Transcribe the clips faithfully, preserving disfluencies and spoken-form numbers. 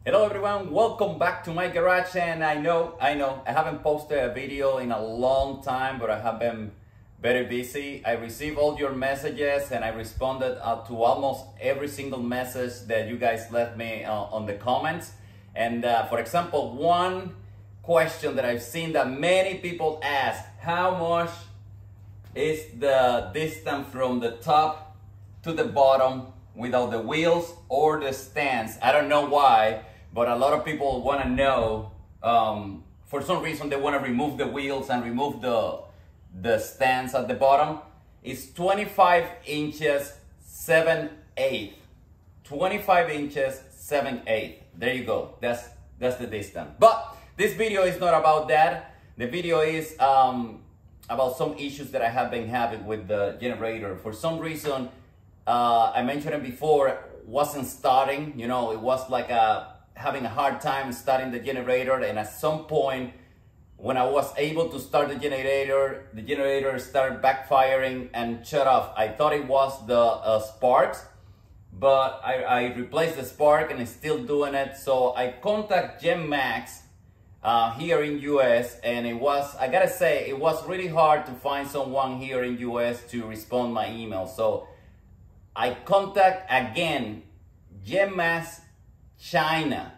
Hello everyone, welcome back to my garage. And I know, I know, I haven't posted a video in a long time, but I have been very busy. I received all your messages and I responded uh, to almost every single message that you guys left me uh, on the comments. And uh, for example, one question that I've seen that many people ask, how much is the distance from the top to the bottom without the wheels or the stands? I don't know why, but a lot of people want to know. Um, for some reason, they want to remove the wheels and remove the the stands at the bottom. It's twenty-five inches, seven eighths. twenty-five inches, seven eighths. There you go. That's that's the distance. But this video is not about that. The video is um, about some issues that I have been having with the generator. For some reason, uh, I mentioned it before, wasn't starting. You know, it was like a having a hard time starting the generator, and at some point when I was able to start the generator, the generator started backfiring and shut off. I thought it was the uh, sparks, but I, I replaced the spark and it's still doing it. So I contact Genmax uh, here in U S, and it was, I gotta say, it was really hard to find someone here in U S to respond my email. So I contact again Genmax China,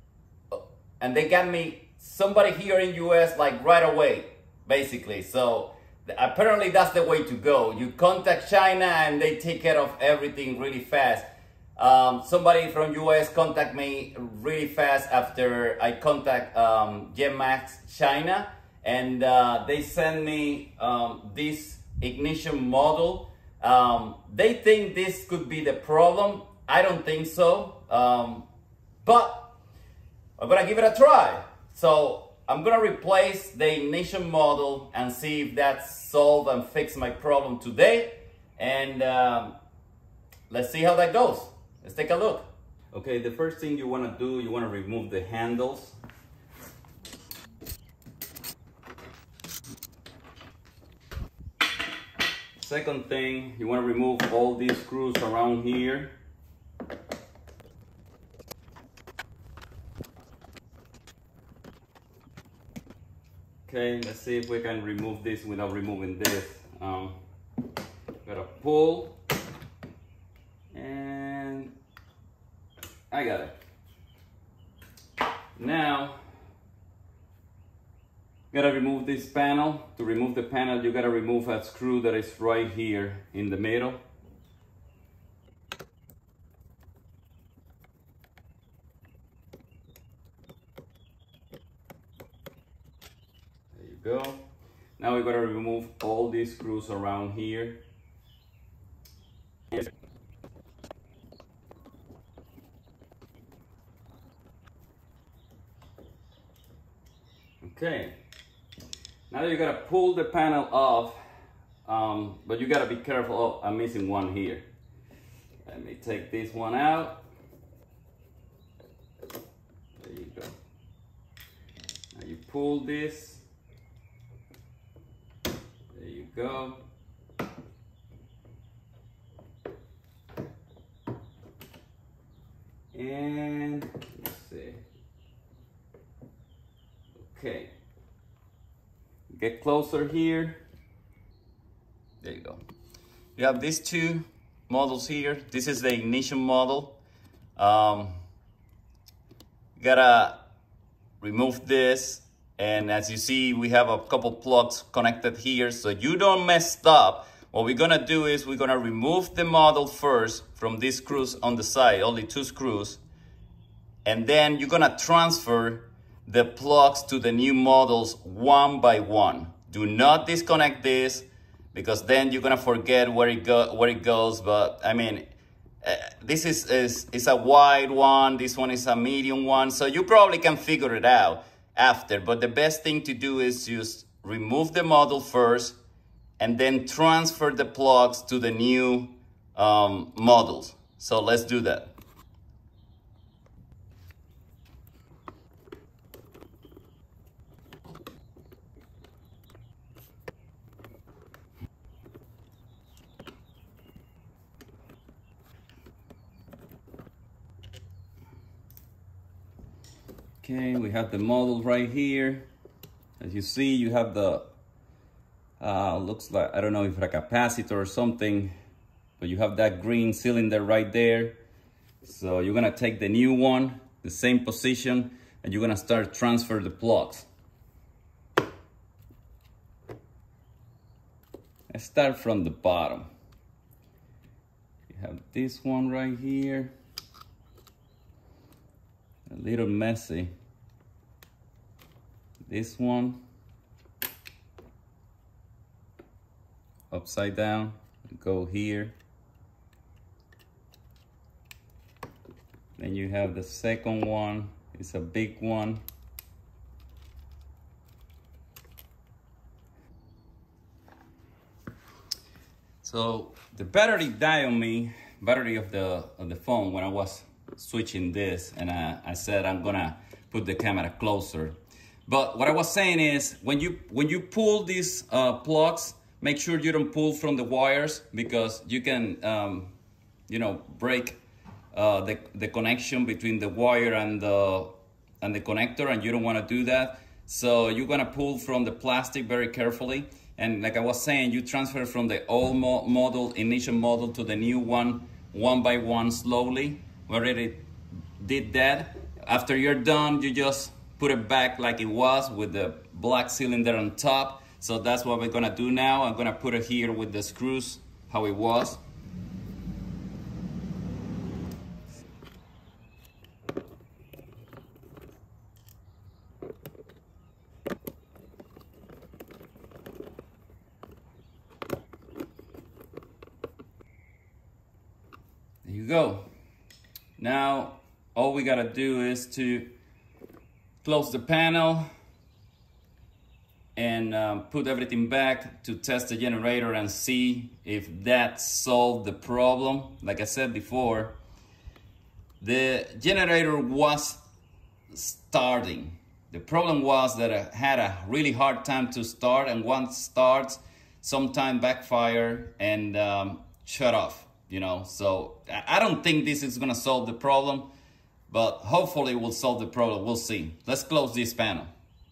and they got me somebody here in U S like right away, basically. So apparently that's the way to go. You contact China and they take care of everything really fast. Um, somebody from U S contact me really fast after I contact um, Genmax China, and uh, they send me um, this ignition model. Um, they think this could be the problem. I don't think so. Um, But I'm gonna give it a try. So I'm gonna replace the ignition model and see if that solved and fixed my problem today. And um, let's see how that goes. Let's take a look. Okay, the first thing you wanna do, you wanna remove the handles. Second thing, you wanna remove all these screws around here. Okay, let's see if we can remove this without removing this. Um, gotta pull, and I got it. Now, gotta remove this panel. To remove the panel, you gotta remove a screw that is right here in the middle. Go. Now we're going to remove all these screws around here. Okay. Now you got to pull the panel off, um, but you got to be careful. Oh, I'm missing one here. Let me take this one out. There you go. Now you pull this. Go. And let's see. Okay. Get closer here. There you go. You have these two models here. This is the ignition model. Um, you gotta remove this. And as you see, we have a couple plugs connected here, so you don't mess up. What we're gonna do is we're gonna remove the model first from these screws on the side, only two screws. And then you're gonna transfer the plugs to the new models one by one. Do not disconnect this, because then you're gonna forget where it, go, where it goes. But I mean, uh, this is, is, is a wide one, this one is a medium one, so you probably can figure it out after. But the best thing to do is just remove the model first and then transfer the plugs to the new um, models. So let's do that. Okay, we have the model right here. As you see, you have the, uh, looks like, I don't know if it's a capacitor or something, but you have that green cylinder right there. So you're gonna take the new one, the same position, and you're gonna start transfer the plugs. Let's start from the bottom. You have this one right here. A little messy. This one. Upside down. Go here. Then you have the second one. It's a big one. So the battery died on me, battery of the of the phone when I was switching this, and I, I said I'm gonna put the camera closer. But what I was saying is, when you when you pull these uh, plugs, make sure you don't pull from the wires, because you can um, you know, break uh, the the connection between the wire and the and the connector, and you don't want to do that. So you're gonna pull from the plastic very carefully. And like I was saying, you transfer from the old mo model, initial model, to the new one, one by one, slowly. We already did that. After you're done, you just put it back like it was with the black cylinder on top. So that's what we're gonna do now. I'm gonna put it here with the screws, how it was. There you go. Now, all we gotta do is to close the panel and um, put everything back to test the generator and see if that solved the problem. Like I said before, the generator was starting. The problem was that I had a really hard time to start, and once it starts, sometime backfire and um, shut off. You know, so I don't think this is gonna solve the problem, but hopefully it will solve the problem. We'll see. Let's close this panel.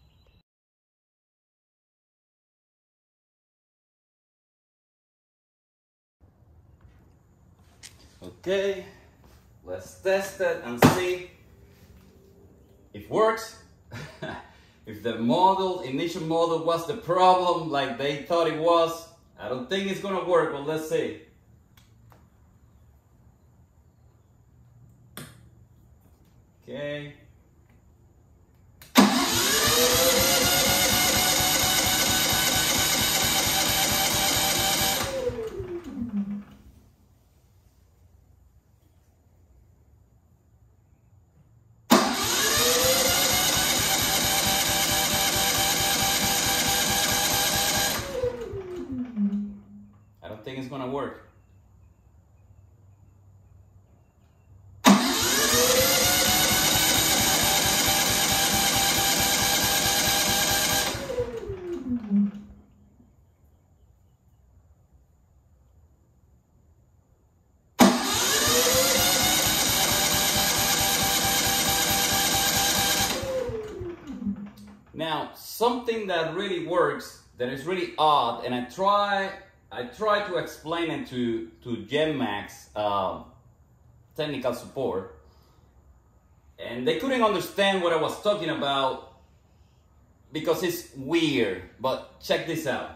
Okay, let's test it and see if it works. If the model, initial model was the problem like they thought it was, I don't think it's gonna work, but let's see. Okay. I don't think it's gonna work. Now, something that really works, that is really odd, and I try, I try to explain it to, to Genmax uh, technical support, and they couldn't understand what I was talking about because it's weird, but check this out.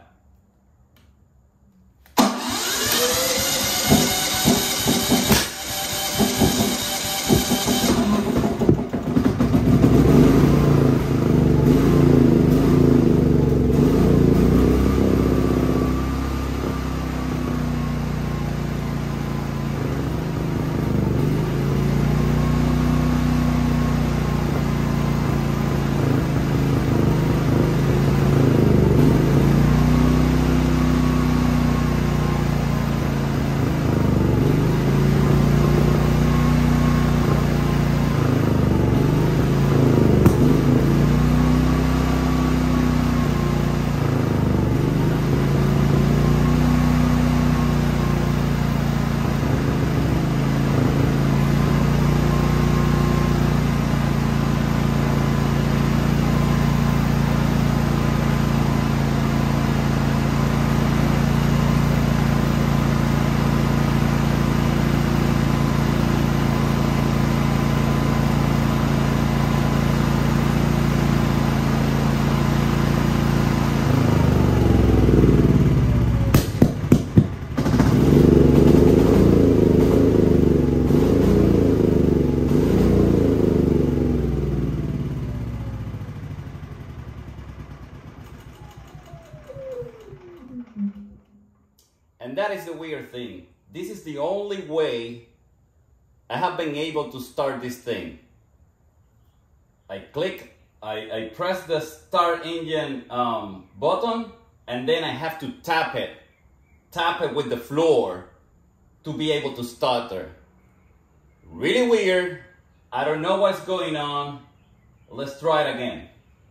weird thing. This is the only way I have been able to start this thing. I click, I, I press the start engine um, button, and then I have to tap it, tap it with the floor to be able to start her. Really weird. I don't know what's going on. Let's try it again.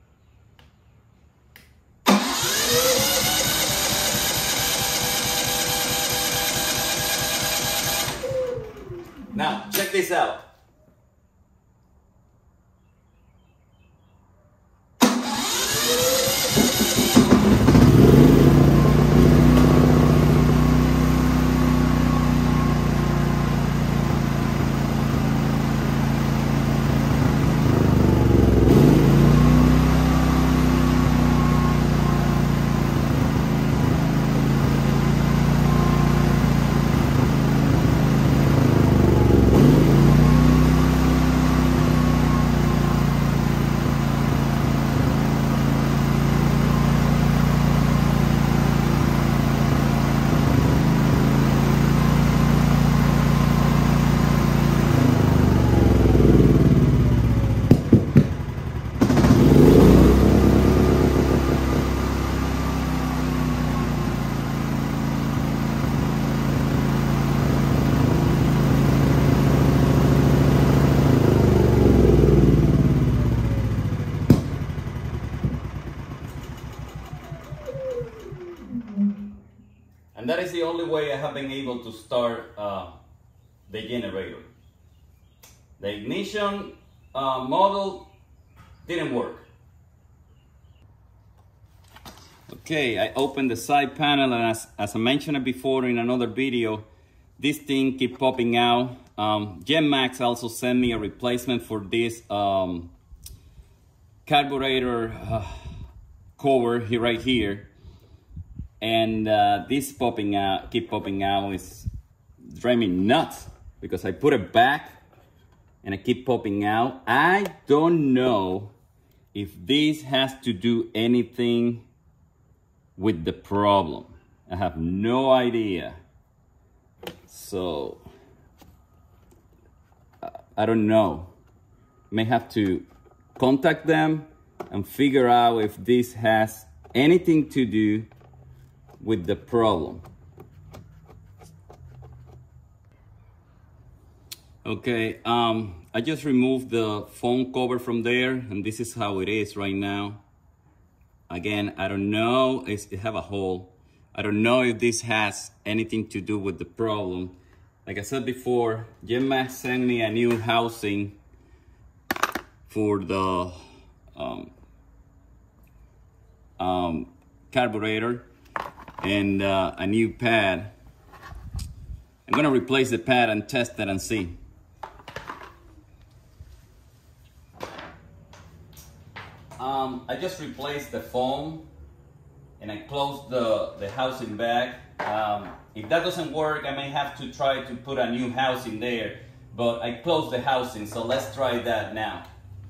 Now, check this out. And that is the only way I have been able to start uh, the generator. The ignition uh, model didn't work. Okay, I opened the side panel, and as, as I mentioned before in another video, this thing keep popping out. Um, Genmax also sent me a replacement for this um, carburetor uh, cover here, right here. And uh, this popping out, keep popping out, is driving me nuts because I put it back and I keep popping out. I don't know if this has to do anything with the problem. I have no idea. So, I don't know. May have to contact them and figure out if this has anything to do with the problem. Okay, um, I just removed the foam cover from there, and this is how it is right now. Again, I don't know, it's, it have a hole. I don't know if this has anything to do with the problem. Like I said before, Genmax sent me a new housing for the um, um, carburetor and uh, a new pad. I'm gonna replace the pad and test it and see. Um, I just replaced the foam and I closed the, the housing back. Um, if that doesn't work, I may have to try to put a new housing there, but I closed the housing, so let's try that now.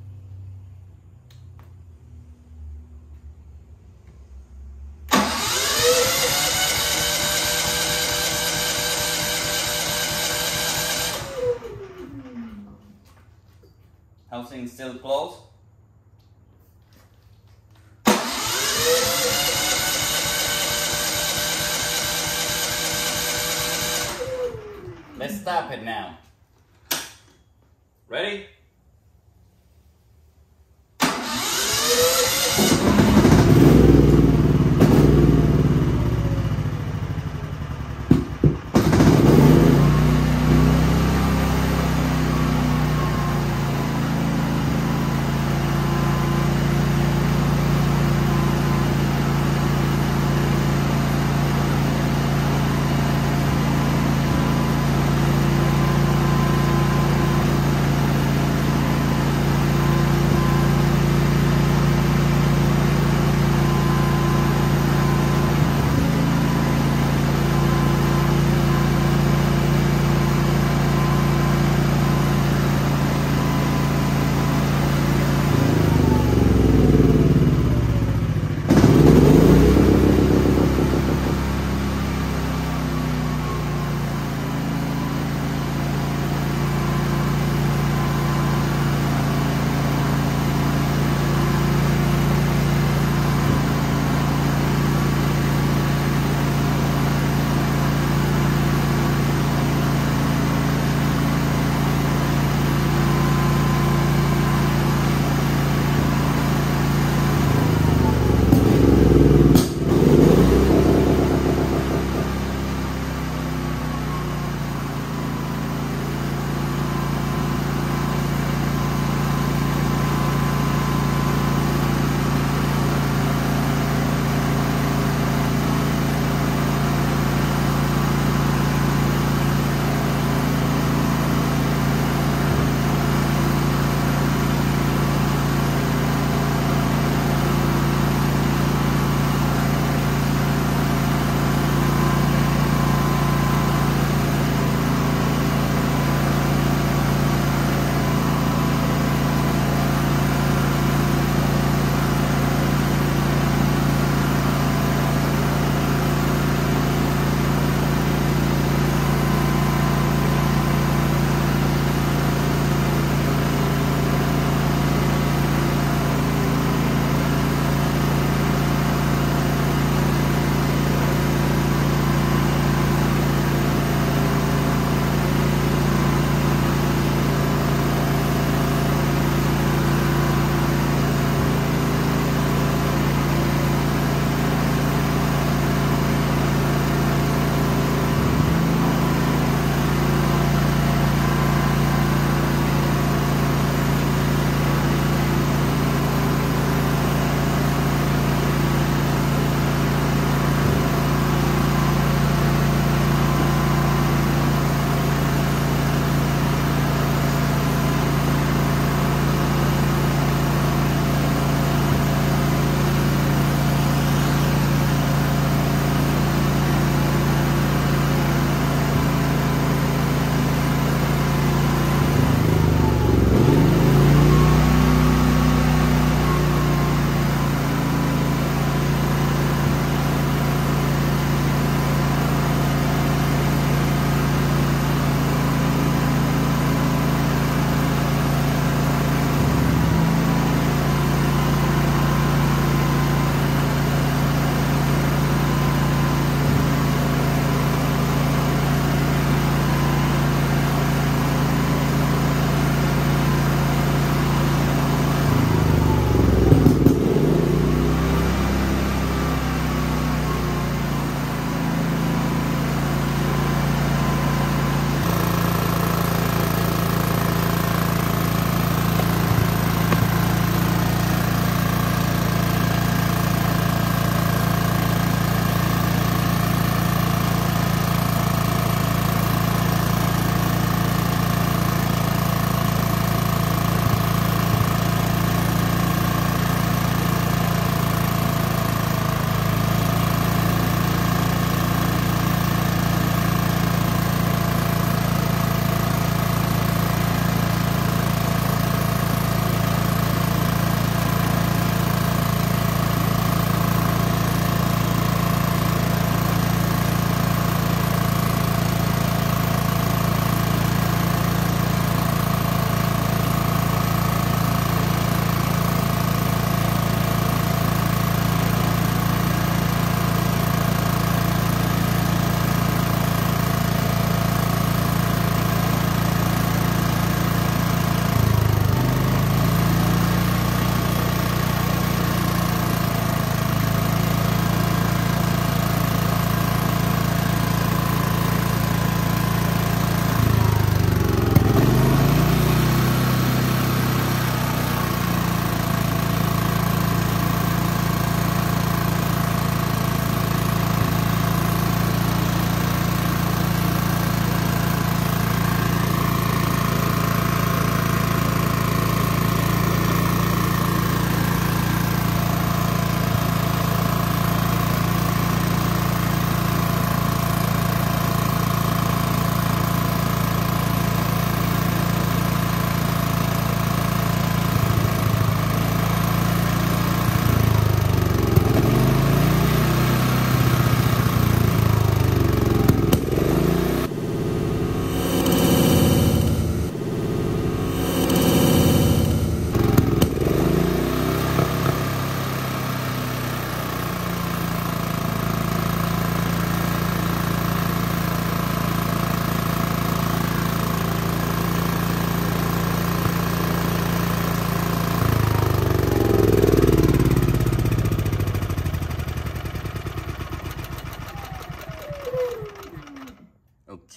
Housing is still closed. Let's stop it now. Ready?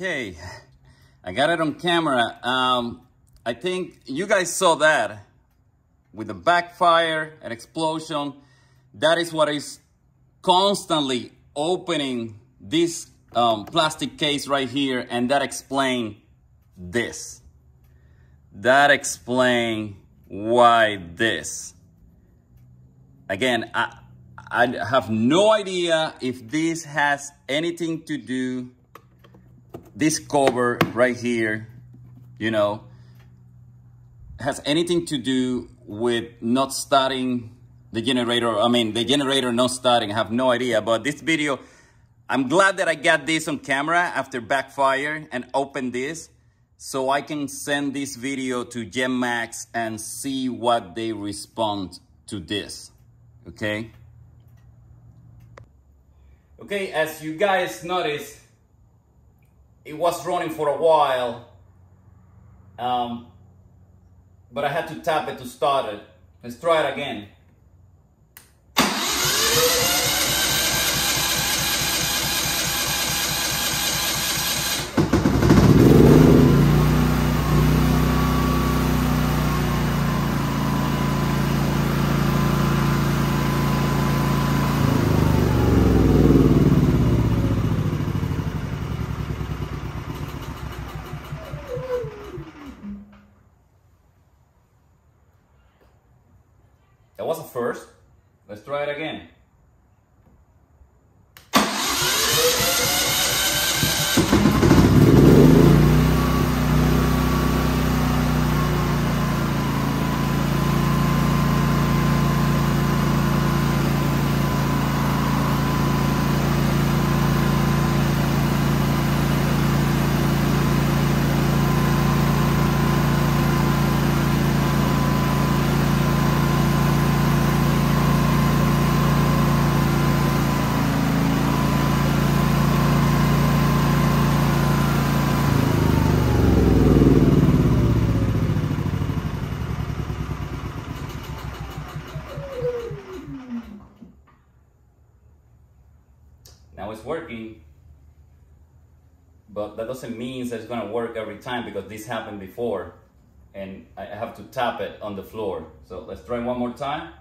Okay, I got it on camera. Um, I think you guys saw that with the backfire and explosion. That is what is constantly opening this um, plastic case right here, and that explains this. That explains why this. Again, I, I have no idea if this has anything to do, this cover right here, you know, has anything to do with not starting the generator. I mean, the generator not starting, I have no idea. But this video, I'm glad that I got this on camera after backfire and opened this, so I can send this video to Genmax and see what they respond to this, okay? Okay, as you guys noticed, it was running for a while, um, but I had to tap it to start it. Let's try it again. That was a first. Let's try it again. Now it's working, but that doesn't mean that it's gonna work every time, because this happened before and I have to tap it on the floor. So let's try one more time.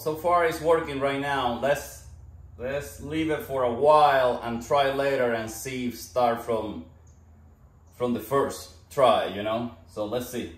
so far it's working right now. Let's let's leave it for a while and try later and see if start from from the first try, you know. So let's see.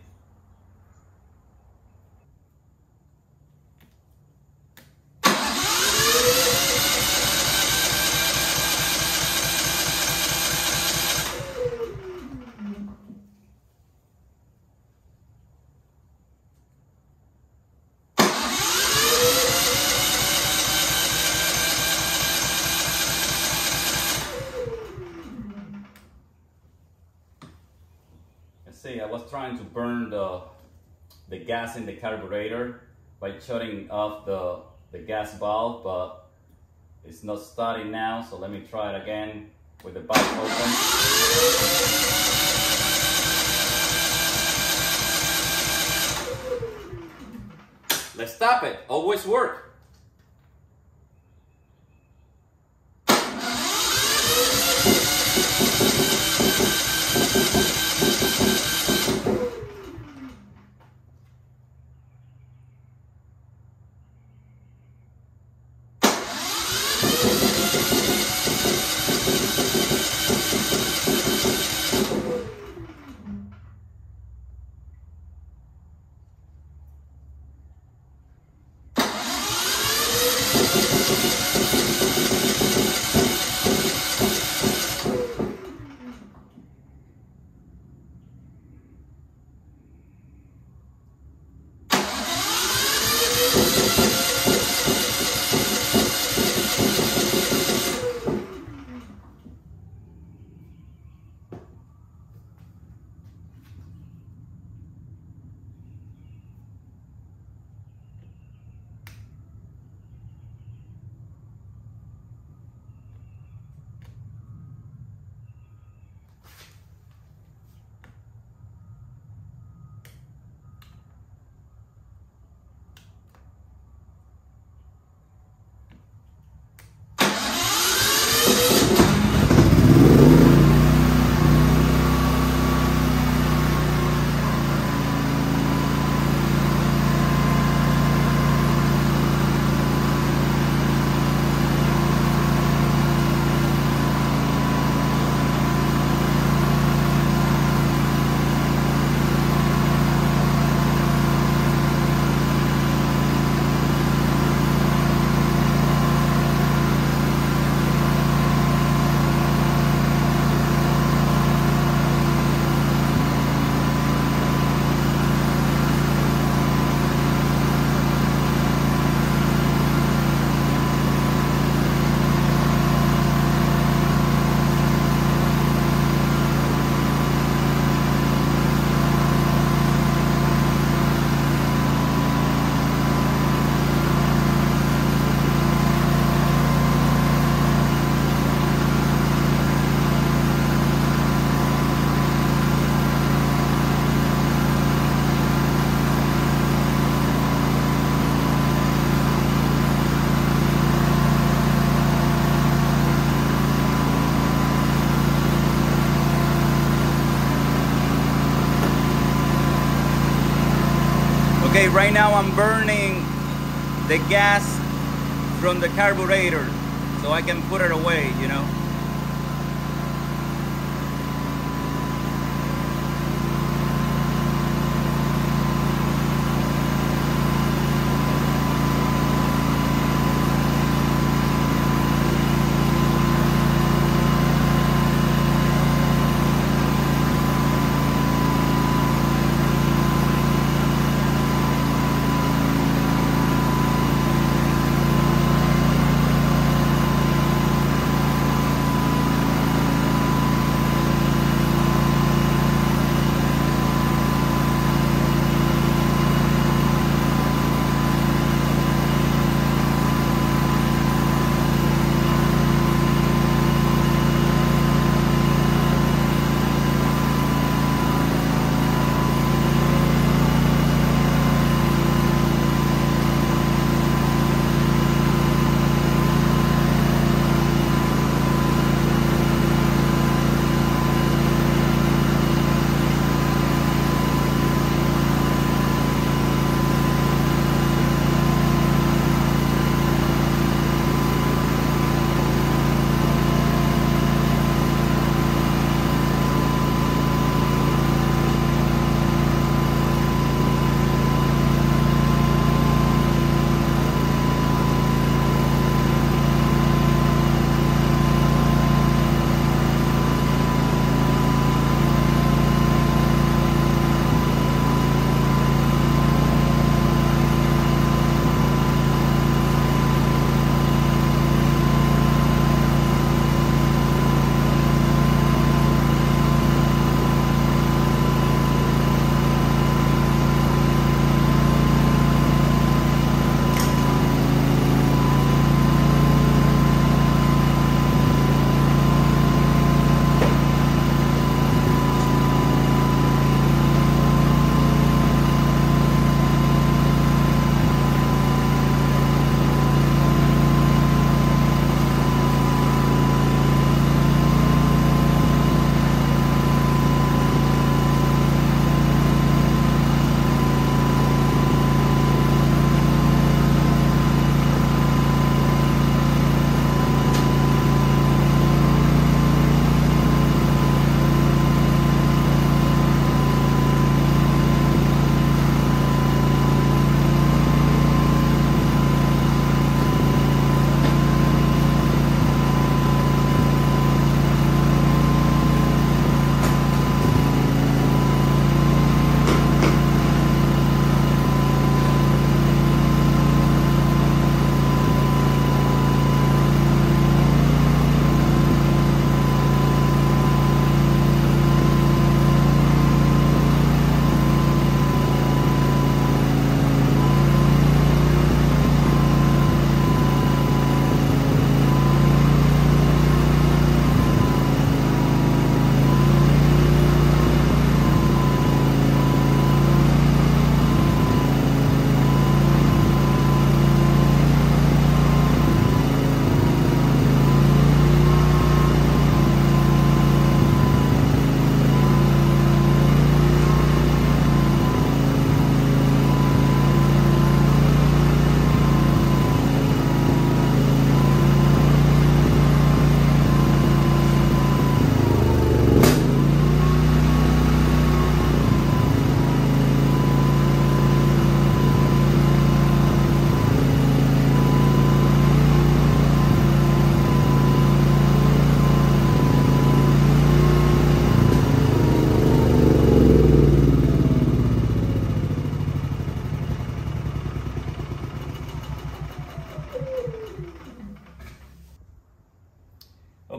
See, I was trying to burn the the gas in the carburetor by shutting off the the gas valve, but it's not starting now. So let me try it again with the valve open. Let's stop it. Always work. Okay, right now I'm burning the gas from the carburetor so I can put it away, you know.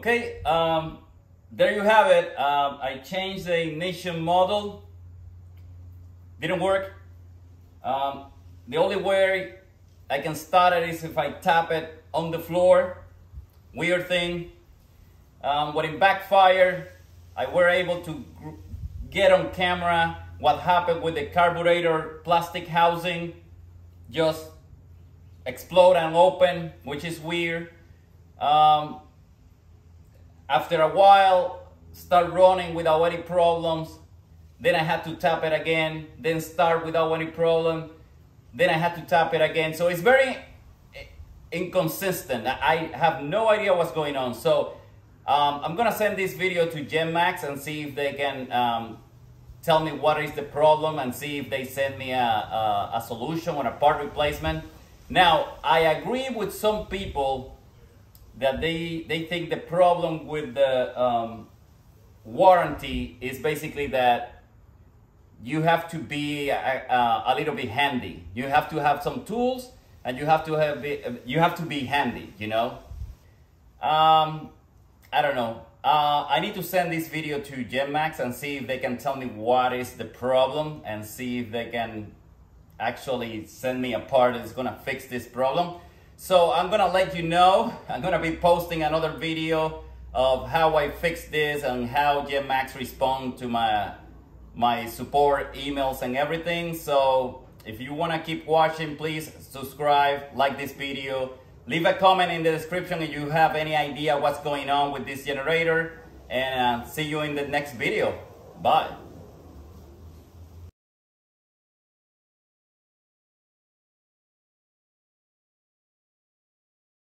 Okay, um, there you have it. Um, I changed the ignition model. Didn't work. Um, the only way I can start it is if I tap it on the floor. Weird thing. Um, when it backfired, I were able to get on camera what happened with the carburetor plastic housing. Just explode and open, which is weird. Um, after a while, start running without any problems. Then I had to tap it again, then start without any problem. Then I had to tap it again. So it's very inconsistent. I have no idea what's going on. So um, I'm gonna send this video to Genmax and see if they can um, tell me what is the problem and see if they send me a, a, a solution or a part replacement. Now, I agree with some people that they, they think the problem with the um, warranty is basically that you have to be a, a, a little bit handy. You have to have some tools and you have to have you have to be handy, you know. Um, I don't know. Uh, I need to send this video to Genmax and see if they can tell me what is the problem and see if they can actually send me a part that's gonna fix this problem. So I'm gonna let you know. I'm gonna be posting another video of how I fix this and how Genmax respond to my my support emails and everything. So if you want to keep watching, please subscribe, like this video, leave a comment in the description if you have any idea what's going on with this generator, and uh, see you in the next video. Bye.